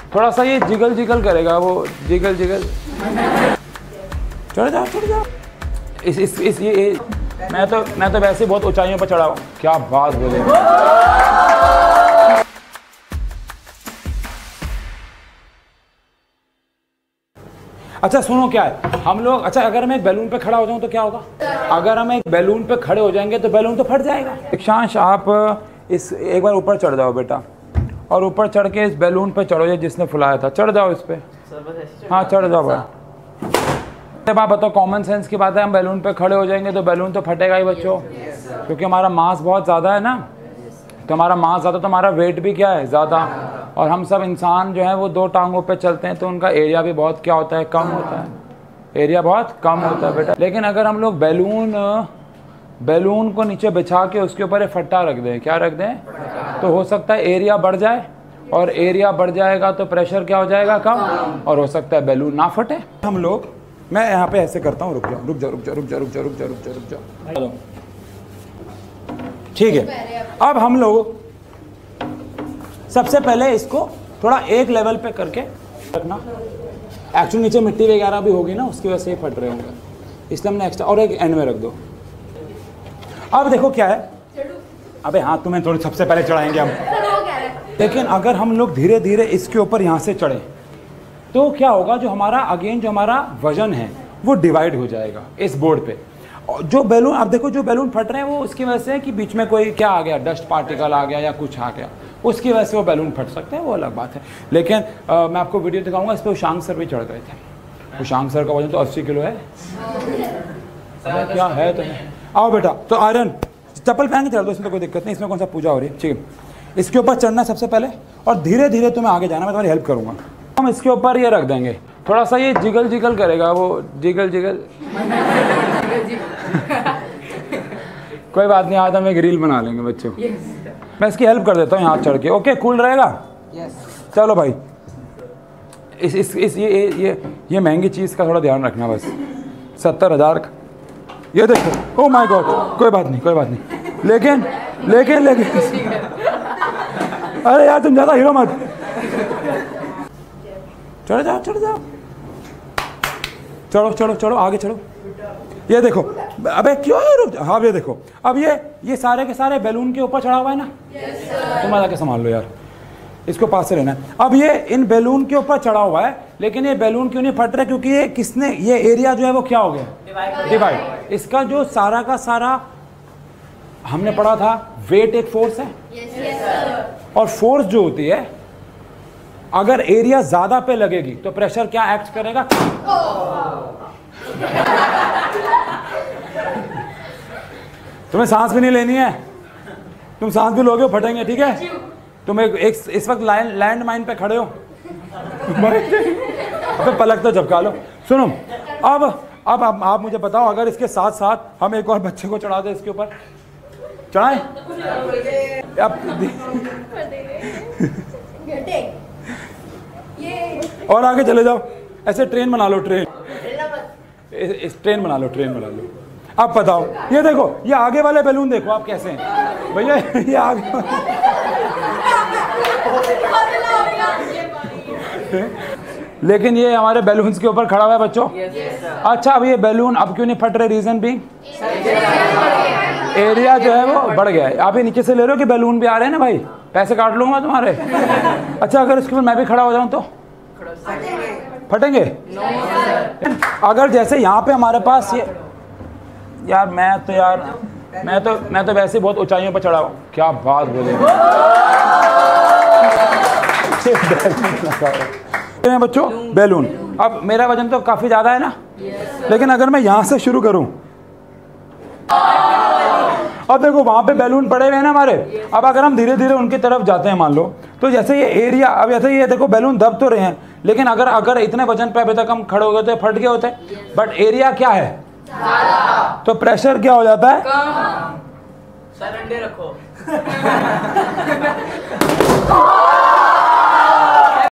थोड़ा सा ये जिगल जिगल करेगा, वो जिगल जिगल। चढ़ जाओ चढ़ जाओ। इस ये मैं तो वैसे बहुत ऊंचाइयों पर चढ़ा हूँ। क्या बात बोले। अच्छा सुनो क्या है, हम लोग अच्छा अगर मैं एक बैलून पे खड़ा हो जाऊं तो क्या होगा? अगर हम एक बैलून पे खड़े हो जाएंगे तो बैलून तो फट जाएगा। दीक्षांश आप इस एक बार ऊपर चढ़ जाओ बेटा, और ऊपर चढ़ के इस बैलून पे चढ़ो जिसने फुलाया था, चढ़ जाओ इस पे। हाँ चढ़ जाओ भाई। जब आप बताओ, कॉमन सेंस की बात है, हम बैलून पे खड़े हो जाएंगे तो बैलून तो फटेगा ही बच्चों, क्योंकि हमारा मास बहुत ज़्यादा है ना। तो हमारा मास ज़्यादा तो हमारा वेट भी क्या है ज़्यादा, और हम सब इंसान जो है वो दो टांगों पे चलते हैं तो उनका एरिया भी बहुत क्या होता है, कम होता है, एरिया बहुत कम होता है बेटा। लेकिन अगर हम लोग बैलून को नीचे बिछा के उसके ऊपर एक फट्टा रख दें, क्या रख दें, तो हो सकता है एरिया बढ़ जाए, और एरिया बढ़ जाएगा तो प्रेशर क्या हो जाएगा, कम, और हो सकता है बैलून ना फटे। हम लोग, मैं यहाँ पे ऐसे करता हूँ, रुक जाओ रुक जाओ रुक जाओ रुक जाओ रुक जाओ रुक जाओ रुक जाओ रुक जाओ, ठीक है। अब हम लोग सबसे पहले इसको थोड़ा एक लेवल पे करके रखना। एक्चुअली नीचे मिट्टी वगैरह भी होगी ना, उसकी वजह से फट रहे होंगे, इसलिए हमने एक्स्ट्रा और एक एंड में रख दो। अब देखो क्या है, अबे हाँ तुम्हें थोड़ी सबसे पहले चढ़ाएंगे हम, लेकिन अगर हम लोग धीरे धीरे इसके ऊपर यहाँ से चढ़े तो क्या होगा, जो हमारा वजन है वो डिवाइड हो जाएगा इस बोर्ड पे। जो बैलून, अब देखो जो बैलून फट रहे हैं वो उसकी वजह से है कि बीच में कोई क्या आ गया, डस्ट पार्टिकल आ गया या कुछ आ गया, उसकी वजह से वो बैलून फट सकते हैं, वो अलग बात है। लेकिन मैं आपको वीडियो दिखाऊंगा, इस पर उशांक सर भी चढ़ गए थे। उशांक सर का वजन तो 80 किलो है। क्या है तो आओ बेटा, तो आयरन चप्पल पहन के चढ़ दो, इसमें तो कोई दिक्कत नहीं, इसमें कौन सा पूजा हो रही है, ठीक है। इसके ऊपर चढ़ना सबसे पहले, और धीरे धीरे तुम्हें आगे जाना, मैं तुम्हारी हेल्प करूँगा। हम इसके ऊपर ये रख देंगे, थोड़ा सा ये जिगल जिगल करेगा, वो जिगल जिगल। कोई बात नहीं, आज हम एक रील बना लेंगे बच्चों। मैं इसकी हेल्प कर देता हूँ यहाँ चढ़ के, ओके कूल रहेगा। चलो भाई, इस ये महंगी चीज़ का थोड़ा ध्यान रखना बस। 70,000 का ये देखो, ओ माय गॉड, कोई बात नहीं कोई बात नहीं, लेकिन अरे यार तुम ज़्यादा हीरो मत, चढ़ जाओ चढ़ो चढ़ो आगे चढ़ो। ये देखो, अबे क्यों रुक, हाँ ये देखो, अब ये सारे के सारे बैलून के ऊपर चढ़ा हुआ है ना, तुम आके संभाल लो यार, इसको पास से लेना है। अब ये इन बैलून के ऊपर चढ़ा हुआ है, लेकिन ये बैलून क्यों नहीं फट रहा, क्योंकि ये एरिया जो है वो क्या हो गया, डिवाइड। इसका जो सारा का सारा हमने पढ़ा था, वेट एक फोर्स है, और फोर्स जो होती है अगर एरिया ज्यादा पे लगेगी तो प्रेशर क्या एक्ट करेगा, तुम्हें सांस भी नहीं लेनी है, तुम सांस भी लोगे फटेंगे, ठीक है। तुम एक इस वक्त लैंड माइन पे खड़े हो, तो पलक तो झपका लो। सुनो, अब आप मुझे बताओ, अगर इसके साथ साथ हम एक और बच्चे को चढ़ा दे इसके ऊपर, चढ़ाएं? और आगे चले जाओ, ऐसे ट्रेन बना लो, ट्रेन बना लो। अब बताओ, ये देखो, ये आगे वाले बैलून देखो आप कैसे हैं भैया, ये आगे लेकिन ये हमारे बैलून्स के ऊपर खड़ा हुआ है बच्चों। अच्छा, अब ये बैलून अब क्यों नहीं फट रहे, रीजन भी एरिया जो है वो बढ़ गया है। आप ये नीचे से ले रहे हो कि बैलून भी आ रहे हैं ना भाई, पैसे काट लूंगा तुम्हारे। अच्छा, अगर इसके ऊपर मैं भी खड़ा हो जाऊं तो फटेंगे? अगर जैसे यहाँ पे हमारे पास ये, यार मैं तो वैसे बहुत ऊंचाइयों पर चढ़ा हूँ। क्या बात बोले बच्चों, बैलून। अब मेरा वजन तो काफी ज्यादा है ना, लेकिन अगर मैं यहाँ से शुरू करूँ, अब देखो वहां पे बैलून पड़े हुए हैं ना हमारे। अब अगर हम धीरे धीरे उनकी तरफ जाते हैं मान लो, तो जैसे ये एरिया, अब ऐसे ये देखो बैलून दब तो रहे हैं, लेकिन अगर इतने वजन पे अभी तक हम खड़े हो गए तो फट गए होते, बट एरिया क्या है, तो प्रेशर क्या हो जाता है, सर अंडे रखो।